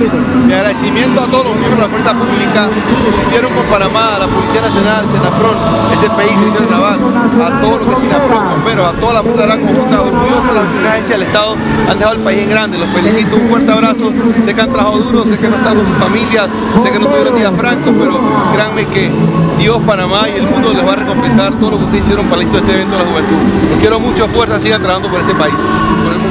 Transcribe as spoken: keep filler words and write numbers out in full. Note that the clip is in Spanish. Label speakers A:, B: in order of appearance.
A: Mi agradecimiento a todos los miembros de la Fuerza Pública que cumplieron con Panamá, a la Policía Nacional, Senafron, S P I, Servicio Naval, a todos los que Sinapron, bomberos, a toda la Fuerza Aérea Conjunta, orgullosos de las agencias del Estado, han dejado el país en grande. Los felicito, un fuerte abrazo. Sé que han trabajado duro, sé que no están con sus familias, sé que no tuvieron días francos, pero créanme que Dios, Panamá y el mundo les va a recompensar todo lo que ustedes hicieron para el éxito de este evento de la juventud. Los quiero mucho, fuerza, sigan trabajando por este país, por el mundo.